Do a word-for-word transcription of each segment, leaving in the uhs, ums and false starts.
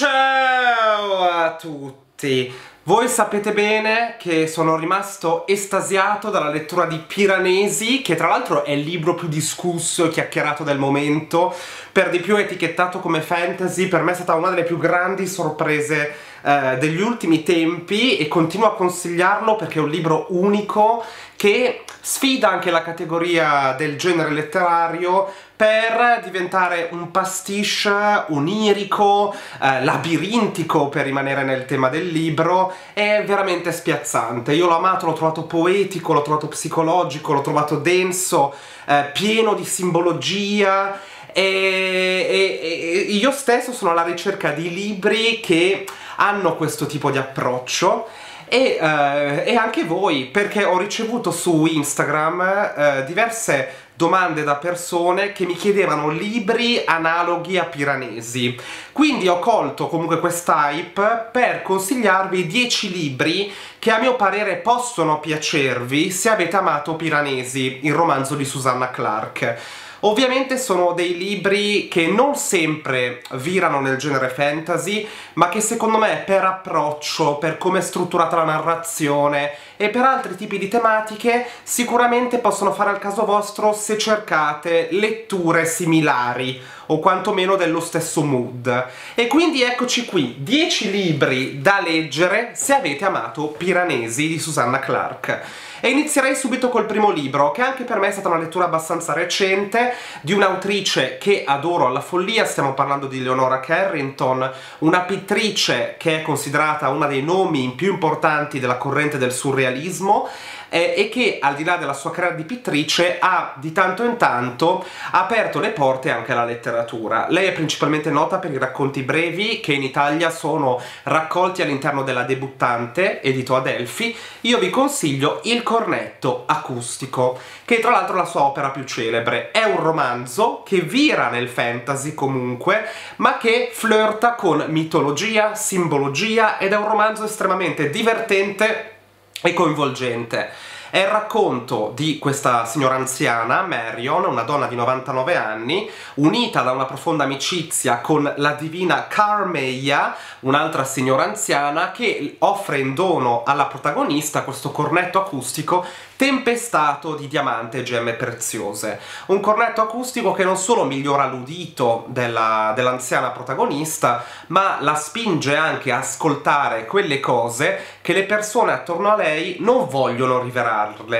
Ciao a tutti! Voi sapete bene che sono rimasto estasiato dalla lettura di Piranesi, che tra l'altro è il libro più discusso e chiacchierato del momento, per di più etichettato come fantasy. Per me è stata una delle più grandi sorprese eh, degli ultimi tempi e continuo a consigliarlo perché è un libro unico che sfida anche la categoria del genere letterario per diventare un pastiche onirico, eh, labirintico per rimanere nel tema del libro. È veramente spiazzante. Io l'ho amato, l'ho trovato poetico, l'ho trovato psicologico, l'ho trovato denso, eh, pieno di simbologia e, e, e io stesso sono alla ricerca di libri che hanno questo tipo di approccio. E, uh, e anche voi, perché ho ricevuto su Instagram uh, diverse domande da persone che mi chiedevano libri analoghi a Piranesi. Quindi ho colto comunque quest'hype per consigliarvi dieci libri che a mio parere possono piacervi se avete amato Piranesi, il romanzo di Susanna Clarke. Ovviamente sono dei libri che non sempre virano nel genere fantasy, ma che secondo me per approccio, per come è strutturata la narrazione e per altri tipi di tematiche sicuramente possono fare al caso vostro se cercate letture similari o quantomeno dello stesso mood. E quindi eccoci qui, dieci libri da leggere se avete amato Piranesi di Susanna Clarke. E inizierei subito col primo libro, che anche per me è stata una lettura abbastanza recente, di un'autrice che adoro alla follia. Stiamo parlando di Leonora Carrington, una pittrice che è considerata una dei nomi più importanti della corrente del surrealismo, eh, e che al di là della sua carriera di pittrice ha di tanto in tanto aperto le porte anche alla letteratura. Lei è principalmente nota per i racconti brevi, che in Italia sono raccolti all'interno della Debuttante, edito Adelphi. Io vi consiglio Il cornetto acustico, che tra l'altro è la sua opera più celebre. È un romanzo che vira nel fantasy comunque, ma che flirta con mitologia, simbologia, ed è un romanzo estremamente divertente e coinvolgente. È il racconto di questa signora anziana, Marion, una donna di novantanove anni, unita da una profonda amicizia con la divina Carmeia, un'altra signora anziana, che offre in dono alla protagonista questo cornetto acustico tempestato di diamante e gemme preziose. Un cornetto acustico che non solo migliora l'udito della, dell'anziana protagonista, ma la spinge anche a ascoltare quelle cose che le persone attorno a lei non vogliono rivelarle.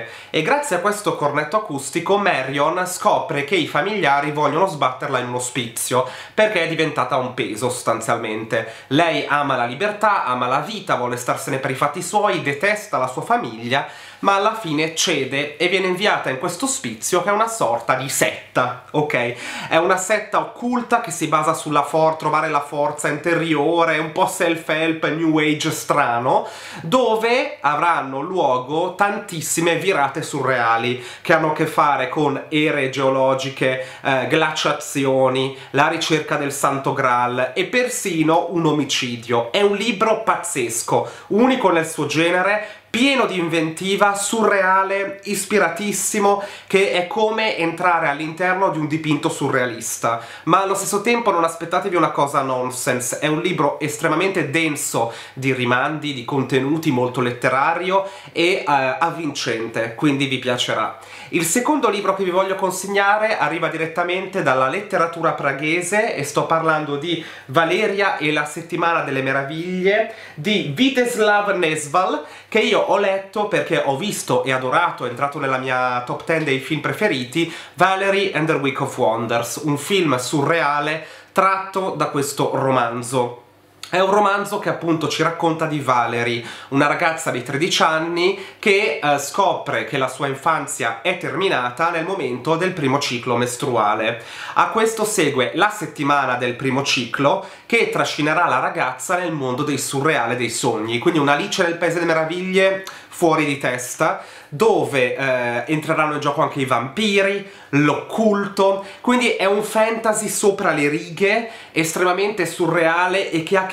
E grazie a questo cornetto acustico Marion scopre che i familiari vogliono sbatterla in un ospizio, perché è diventata un peso sostanzialmente. Lei ama la libertà, ama la vita, vuole starsene per i fatti suoi, detesta la sua famiglia, ma alla fine cede e viene inviata in questo ospizio che è una sorta di setta, ok? È una setta occulta che si basa sulla for trovare la forza interiore, un po' self-help, new age strano, dove avranno luogo tantissime virate surreali che hanno a che fare con ere geologiche, eh, glaciazioni, la ricerca del Santo Graal e persino un omicidio. È un libro pazzesco, unico nel suo genere, pieno di inventiva, surreale, ispiratissimo, che è come entrare all'interno di un dipinto surrealista. Ma allo stesso tempo non aspettatevi una cosa nonsense, è un libro estremamente denso di rimandi, di contenuti, molto letterario e uh, avvincente, quindi vi piacerà. Il secondo libro che vi voglio consigliare arriva direttamente dalla letteratura praghese e sto parlando di Valeria e la settimana delle meraviglie di Vítězslav Nezval, che io ho letto perché ho visto e adorato, è entrato nella mia top ten dei film preferiti, Valerie and the Week of Wonders, un film surreale tratto da questo romanzo. È un romanzo che appunto ci racconta di Valerie, una ragazza di tredici anni che eh, scopre che la sua infanzia è terminata nel momento del primo ciclo mestruale. A questo segue la settimana del primo ciclo che trascinerà la ragazza nel mondo del surreale dei sogni, quindi una Alice nel Paese delle Meraviglie fuori di testa, dove eh, entreranno in gioco anche i vampiri, l'occulto, quindi è un fantasy sopra le righe, estremamente surreale e che ha a che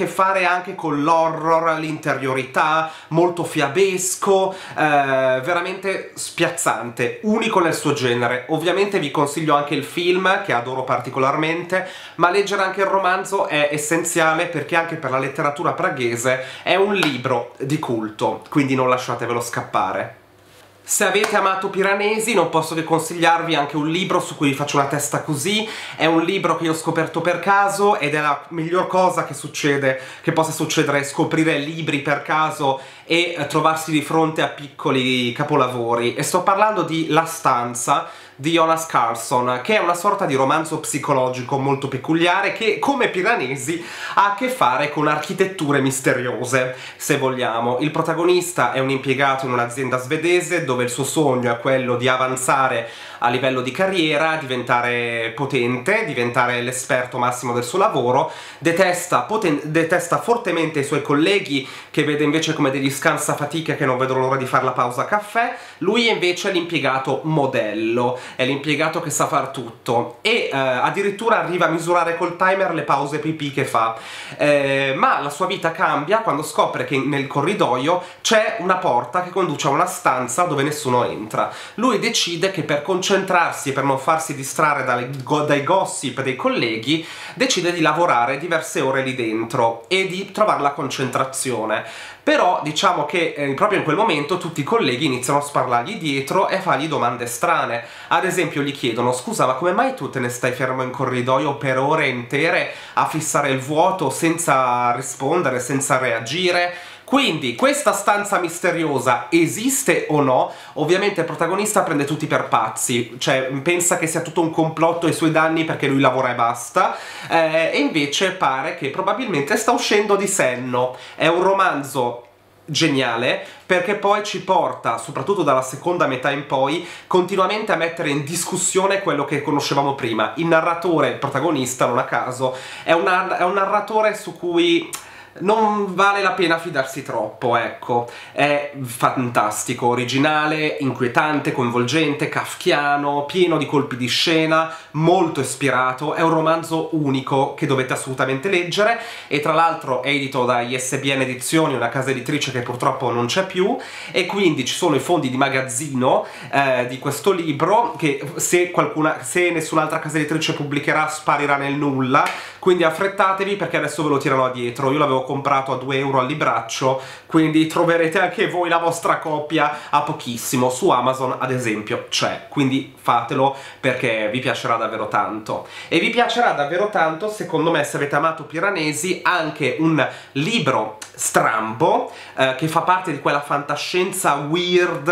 che fare anche con l'horror, l'interiorità, molto fiabesco, eh, veramente spiazzante, unico nel suo genere. Ovviamente vi consiglio anche il film, che adoro particolarmente, ma leggere anche il romanzo è essenziale perché anche per la letteratura praghese è un libro di culto, quindi non lasciatevelo scappare. Se avete amato Piranesi non posso che consigliarvi anche un libro su cui vi faccio una testa così. È un libro che io ho scoperto per caso ed è la miglior cosa che succede, che possa succedere, scoprire libri per caso e eh, trovarsi di fronte a piccoli capolavori. E sto parlando di La stanza di Jonas Carlson, che è una sorta di romanzo psicologico molto peculiare che, come Piranesi, ha a che fare con architetture misteriose, se vogliamo. Il protagonista è un impiegato in un'azienda svedese dove il suo sogno è quello di avanzare a livello di carriera, diventare potente, diventare l'esperto massimo del suo lavoro, detesta, detesta fortemente i suoi colleghi, che vede invece come degli scansafatiche che non vedono l'ora di fare la pausa caffè. Lui è invece l'impiegato modello, è l'impiegato che sa far tutto e eh, addirittura arriva a misurare col timer le pause pipì che fa, eh, ma la sua vita cambia quando scopre che nel corridoio c'è una porta che conduce a una stanza dove nessuno entra. Lui decide che per concentrarsi e per non farsi distrarre dai, go dai gossip dei colleghi, decide di lavorare diverse ore lì dentro e di trovare la concentrazione. Però diciamo che eh, proprio in quel momento tutti i colleghi iniziano a sparlargli dietro e a fargli domande strane. Ad esempio gli chiedono: scusa, ma come mai tu te ne stai fermo in corridoio per ore intere a fissare il vuoto senza rispondere, senza reagire? Quindi, questa stanza misteriosa esiste o no? Ovviamente il protagonista prende tutti per pazzi, cioè pensa che sia tutto un complotto ai suoi danni perché lui lavora e basta, eh, e invece pare che probabilmente sta uscendo di senno. È un romanzo geniale perché poi ci porta, soprattutto dalla seconda metà in poi, continuamente a mettere in discussione quello che conoscevamo prima. Il narratore, il protagonista, non a caso, è un, è un narratore su cui non vale la pena fidarsi troppo, ecco. È fantastico, originale, inquietante, coinvolgente, kafkiano, pieno di colpi di scena, molto ispirato. È un romanzo unico che dovete assolutamente leggere e tra l'altro è edito da I S B N Edizioni, una casa editrice che purtroppo non c'è più, e quindi ci sono i fondi di magazzino eh, di questo libro che se, qualcuna, se nessun'altra casa editrice pubblicherà sparirà nel nulla, quindi affrettatevi perché adesso ve lo tirano dietro. Io l'avevo comprato a due euro al libraccio, quindi troverete anche voi la vostra copia a pochissimo. Su Amazon ad esempio c'è, quindi fatelo perché vi piacerà davvero tanto. E vi piacerà davvero tanto, secondo me, se avete amato Piranesi, anche un libro strambo eh, che fa parte di quella fantascienza weird,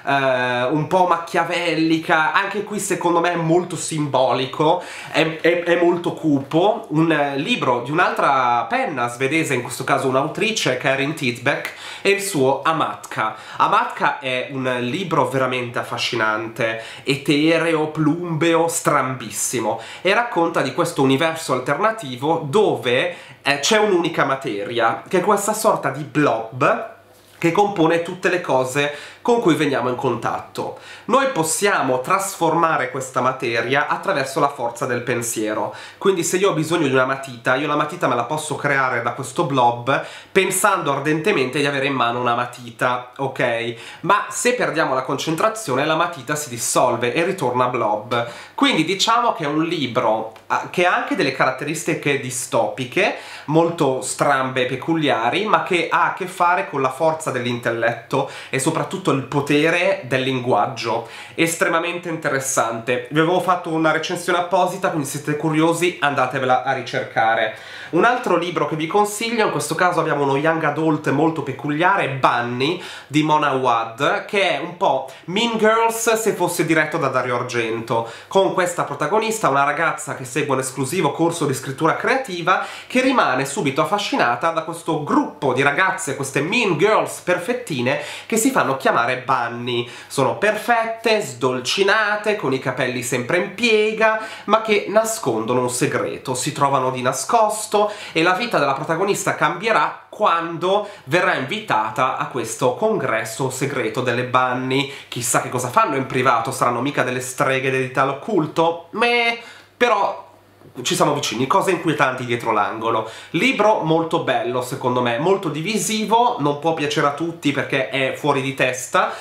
eh, un po' machiavellica. Anche qui secondo me è molto simbolico, è, è, è molto cupo. Un eh, libro di un'altra penna svedese, in questo caso un'autrice, Karin Tidbeck, e il suo Amatka. Amatka è un libro veramente affascinante, etereo, plumbeo, strambissimo, e racconta di questo universo alternativo dove eh, c'è un'unica materia, che è questa sorta di blob che compone tutte le cose con cui veniamo in contatto. Noi possiamo trasformare questa materia attraverso la forza del pensiero. Quindi se io ho bisogno di una matita, io la matita me la posso creare da questo blob pensando ardentemente di avere in mano una matita, ok? Ma se perdiamo la concentrazione, la matita si dissolve e ritorna blob. Quindi diciamo che è un libro che ha anche delle caratteristiche distopiche, molto strambe e peculiari, ma che ha a che fare con la forza dell'intelletto e soprattutto il potere del linguaggio. Estremamente interessante. Vi avevo fatto una recensione apposita, quindi se siete curiosi andatevela a ricercare. Un altro libro che vi consiglio, in questo caso abbiamo uno young adult molto peculiare, Bunny di Mona Awad, che è un po' Mean Girls se fosse diretto da Dario Argento, con questa protagonista, una ragazza che segue un esclusivo corso di scrittura creativa, che rimane subito affascinata da questo gruppo di ragazze, queste Mean Girls perfettine, che si fanno chiamare Bunny. Sono perfette, sdolcinate, con i capelli sempre in piega, ma che nascondono un segreto, si trovano di nascosto, e la vita della protagonista cambierà quando verrà invitata a questo congresso segreto delle Bunny. Chissà che cosa fanno in privato, saranno mica delle streghe dedite all'occulto? Meh, però ci siamo vicini, cose inquietanti dietro l'angolo. Libro molto bello secondo me, molto divisivo, non può piacere a tutti perché è fuori di testa,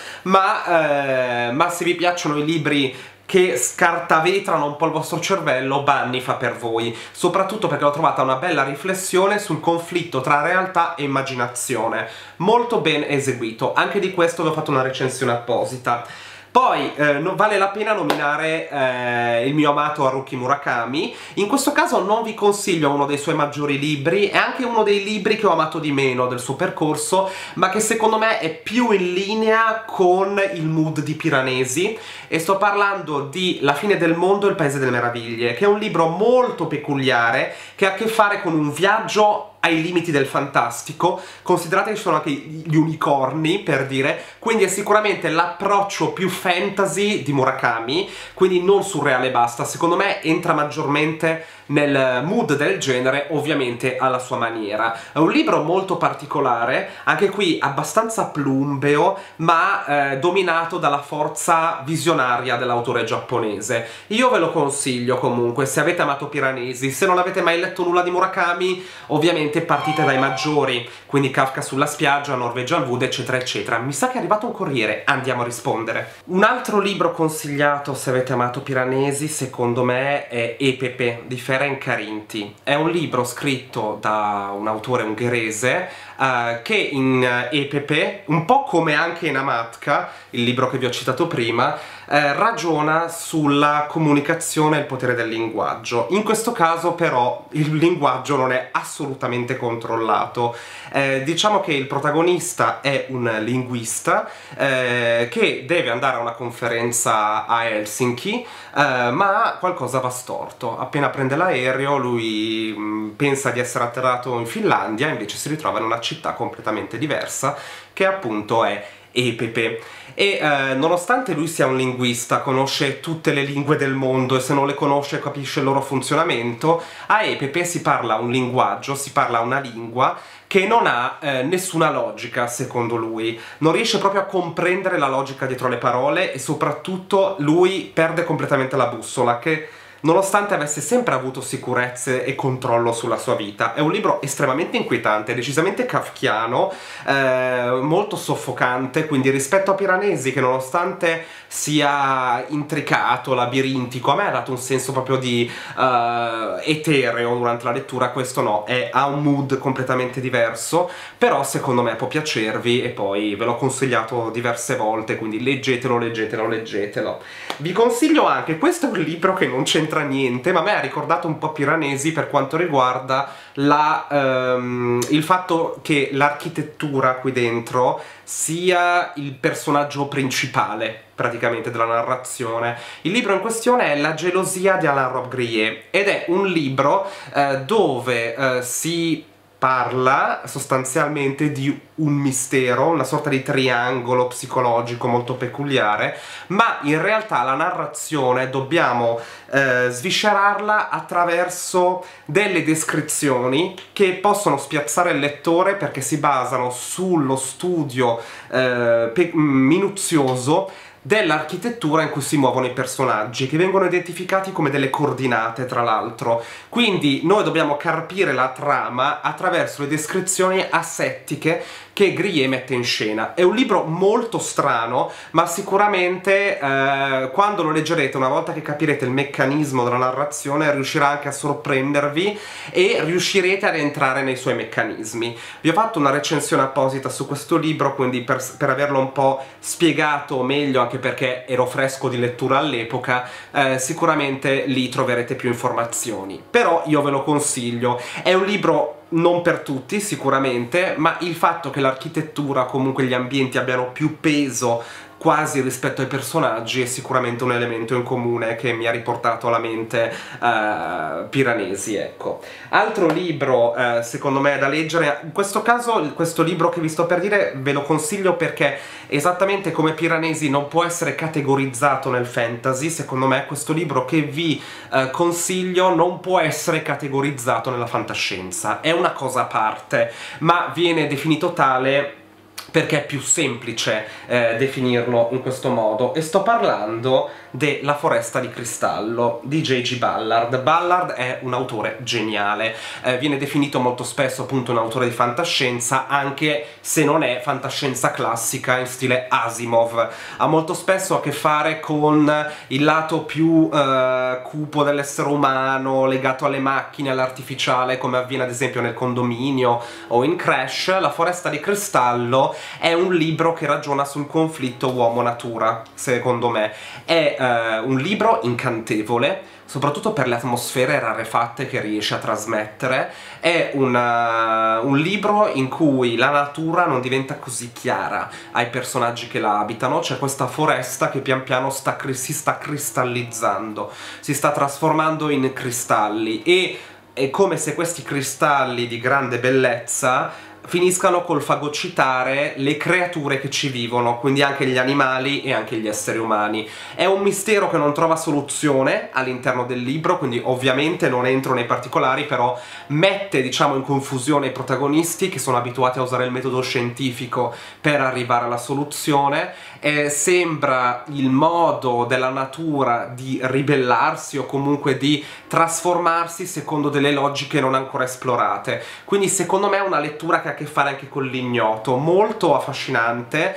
ma, eh, ma se vi piacciono i libri che scartavetrano un po' il vostro cervello, Bunny fa per voi, soprattutto perché l'ho trovata una bella riflessione sul conflitto tra realtà e immaginazione, molto ben eseguito. Anche di questo vi ho fatto una recensione apposita. Poi eh, non vale la pena nominare eh, il mio amato Haruki Murakami. In questo caso non vi consiglio uno dei suoi maggiori libri, è anche uno dei libri che ho amato di meno del suo percorso, ma che secondo me è più in linea con il mood di Piranesi, e sto parlando di La fine del mondo e il paese delle meraviglie, che è un libro molto peculiare che ha a che fare con un viaggio ai limiti del fantastico. Considerate che ci sono anche gli unicorni, per dire, quindi è sicuramente l'approccio più fantasy di Murakami, quindi non surreale e basta. Secondo me entra maggiormente nel mood del genere, ovviamente alla sua maniera. È un libro molto particolare, anche qui abbastanza plumbeo, ma eh, dominato dalla forza visionaria dell'autore giapponese. Io ve lo consiglio comunque, se avete amato Piranesi. Se non avete mai letto nulla di Murakami, ovviamente partite dai maggiori, quindi Kafka sulla spiaggia, Norwegian Wood, eccetera eccetera. Mi sa che è arrivato un corriere, andiamo a rispondere. Un altro libro consigliato se avete amato Piranesi, secondo me, è Epepe di Ferenc Karinti. È un libro scritto da un autore ungherese uh, che in uh, Epepe, un po' come anche in Amatka, il libro che vi ho citato prima, eh, ragiona sulla comunicazione e il potere del linguaggio. In questo caso però il linguaggio non è assolutamente controllato. Eh, diciamo che il protagonista è un linguista eh, che deve andare a una conferenza a Helsinki, eh, ma qualcosa va storto. Appena prende l'aereo lui mh, pensa di essere atterrato in Finlandia, invece si ritrova in una città completamente diversa, che appunto è Epepe. E eh, nonostante lui sia un linguista, conosce tutte le lingue del mondo e se non le conosce capisce il loro funzionamento, a Epepe si parla un linguaggio, si parla una lingua che non ha eh, nessuna logica, secondo lui. Non riesce proprio a comprendere la logica dietro le parole e soprattutto lui perde completamente la bussola, che nonostante avesse sempre avuto sicurezze e controllo sulla sua vita. È un libro estremamente inquietante, decisamente kafkiano, eh, molto soffocante, quindi rispetto a Piranesi, che nonostante sia intricato, labirintico, a me ha dato un senso proprio di uh, etereo durante la lettura, questo no, è, ha un mood completamente diverso, però secondo me può piacervi e poi ve l'ho consigliato diverse volte, quindi leggetelo, leggetelo, leggetelo. Vi consiglio anche, questo è un libro che non c'entra niente, ma a me ha ricordato un po' Piranesi per quanto riguarda la, um, il fatto che l'architettura qui dentro sia il personaggio principale praticamente della narrazione. Il libro in questione è La gelosia di Alain Robbe-Grillet ed è un libro eh, dove eh, si parla sostanzialmente di un mistero, una sorta di triangolo psicologico molto peculiare, ma in realtà la narrazione dobbiamo eh, sviscerarla attraverso delle descrizioni che possono spiazzare il lettore perché si basano sullo studio eh, minuzioso dell'architettura in cui si muovono i personaggi, che vengono identificati come delle coordinate, tra l'altro. Quindi noi dobbiamo carpire la trama attraverso le descrizioni asettiche che Grillet mette in scena. È un libro molto strano, ma sicuramente eh, quando lo leggerete, una volta che capirete il meccanismo della narrazione, riuscirà anche a sorprendervi e riuscirete ad entrare nei suoi meccanismi. Vi ho fatto una recensione apposita su questo libro, quindi per, per averlo un po' spiegato meglio, anche perché ero fresco di lettura all'epoca, eh, sicuramente lì troverete più informazioni. Però io ve lo consiglio, è un libro non per tutti sicuramente, ma il fatto che l'architettura, comunque gli ambienti abbiano più peso quasi rispetto ai personaggi è sicuramente un elemento in comune che mi ha riportato alla mente uh, Piranesi, ecco. Altro libro uh, secondo me da leggere, in questo caso questo libro che vi sto per dire ve lo consiglio perché esattamente come Piranesi non può essere categorizzato nel fantasy, secondo me questo libro che vi uh, consiglio non può essere categorizzato nella fantascienza, è una cosa a parte, ma viene definito tale perché è più semplice eh, definirlo in questo modo, e sto parlando della Foresta di Cristallo di J G Ballard. Ballard è un autore geniale, eh, viene definito molto spesso appunto un autore di fantascienza, anche se non è fantascienza classica in stile Asimov. Ha molto spesso a che fare con il lato più eh, cupo dell'essere umano, legato alle macchine, all'artificiale, come avviene ad esempio nel Condominio o in Crash. La Foresta di Cristallo è un libro che ragiona sul conflitto uomo-natura, secondo me. È eh, un libro incantevole, soprattutto per le atmosfere rarefatte che riesce a trasmettere. È una, un libro in cui la natura non diventa così chiara ai personaggi che la abitano. C'è questa foresta che pian piano sta, si sta cristallizzando, si sta trasformando in cristalli, e è come se questi cristalli di grande bellezza finiscano col fagocitare le creature che ci vivono, quindi anche gli animali e anche gli esseri umani. È un mistero che non trova soluzione all'interno del libro, quindi ovviamente non entro nei particolari, però mette, diciamo, in confusione i protagonisti, che sono abituati a usare il metodo scientifico per arrivare alla soluzione. E sembra il modo della natura di ribellarsi o comunque di trasformarsi secondo delle logiche non ancora esplorate. Quindi secondo me è una lettura che ha a che fare anche con l'ignoto, molto affascinante.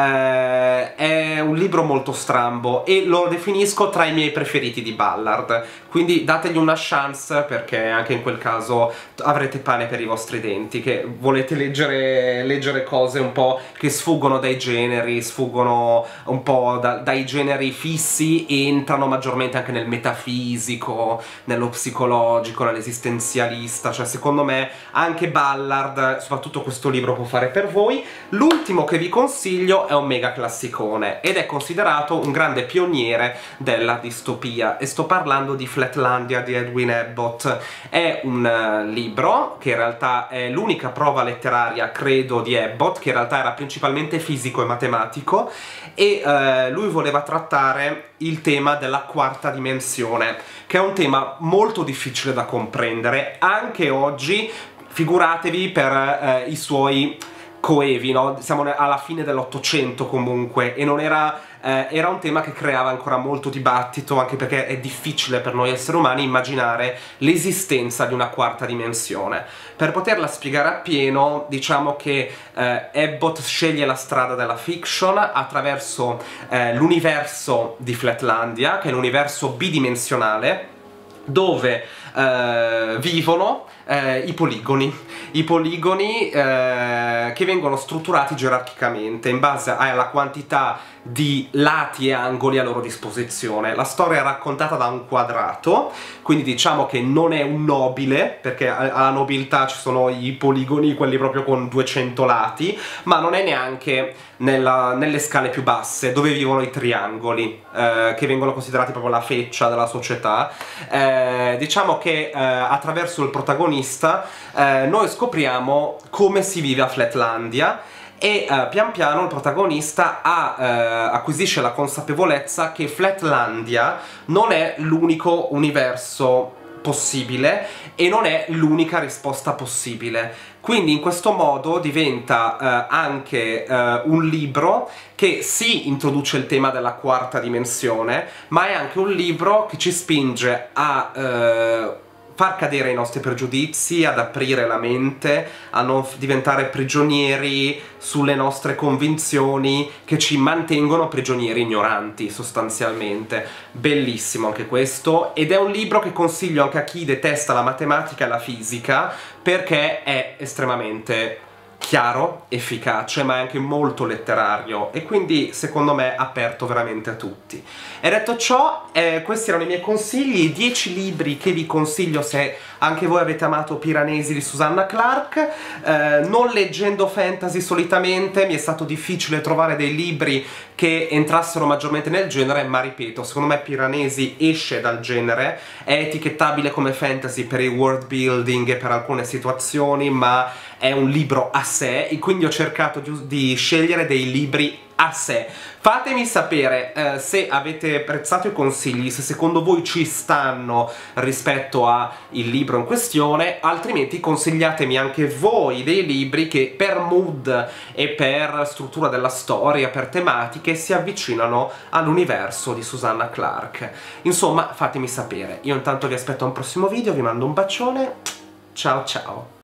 Eh, è un libro molto strambo e lo definisco tra i miei preferiti di Ballard, quindi dategli una chance, perché anche in quel caso avrete pane per i vostri denti, che volete leggere, leggere cose un po' che sfuggono dai generi, sfuggono un po' da, dai generi fissi e entrano maggiormente anche nel metafisico, nello psicologico, nell'esistenzialista. Cioè secondo me anche Ballard, soprattutto tutto questo libro può fare per voi. L'ultimo che vi consiglio è un mega classicone ed è considerato un grande pioniere della distopia, e sto parlando di Flatlandia di Edwin Abbott. È un uh, libro che in realtà è l'unica prova letteraria, credo, di Abbott, che in realtà era principalmente fisico e matematico, e uh, lui voleva trattare il tema della quarta dimensione, che è un tema molto difficile da comprendere anche oggi. Figuratevi per eh, i suoi coevi, no? Siamo alla fine dell'Ottocento comunque, e non era, eh, era un tema che creava ancora molto dibattito, anche perché è difficile per noi esseri umani immaginare l'esistenza di una quarta dimensione. Per poterla spiegare appieno, diciamo che eh, Abbott sceglie la strada della fiction attraverso eh, l'universo di Flatlandia, che è l'universo bidimensionale, dove eh, vivono eh, i poligoni, i poligoni eh, che vengono strutturati gerarchicamente in base alla quantità di lati e angoli a loro disposizione. La storia è raccontata da un quadrato, quindi diciamo che non è un nobile, perché alla nobiltà ci sono i poligoni, quelli proprio con duecento lati, ma non è neanche nella, nelle scale più basse, dove vivono i triangoli, eh, che vengono considerati proprio la feccia della società. Eh, diciamo che eh, attraverso il protagonista eh, noi scopriamo come si vive a Flatlandia, e uh, pian piano il protagonista ha, uh, acquisisce la consapevolezza che Flatlandia non è l'unico universo possibile e non è l'unica risposta possibile. Quindi in questo modo diventa uh, anche uh, un libro che sì introduce il tema della quarta dimensione, ma è anche un libro che ci spinge a uh, far cadere i nostri pregiudizi, ad aprire la mente, a non diventare prigionieri sulle nostre convinzioni che ci mantengono prigionieri ignoranti, sostanzialmente. Bellissimo anche questo, ed è un libro che consiglio anche a chi detesta la matematica e la fisica, perché è estremamente chiaro, efficace, ma è anche molto letterario, e quindi secondo me aperto veramente a tutti. E detto ciò, eh, questi erano i miei consigli, i dieci libri che vi consiglio se anche voi avete amato Piranesi di Susanna Clarke. Eh, non leggendo fantasy solitamente mi è stato difficile trovare dei libri che entrassero maggiormente nel genere, ma ripeto, secondo me Piranesi esce dal genere, è etichettabile come fantasy per il world building e per alcune situazioni, ma è un libro a sé, e quindi ho cercato di, di scegliere dei libri a sé. Fatemi sapere eh, se avete apprezzato i consigli, se secondo voi ci stanno rispetto al libro in questione, altrimenti consigliatemi anche voi dei libri che per mood e per struttura della storia, per tematiche, si avvicinano all'universo di Susanna Clarke. Insomma, fatemi sapere. Io intanto vi aspetto a un prossimo video, vi mando un bacione, ciao ciao!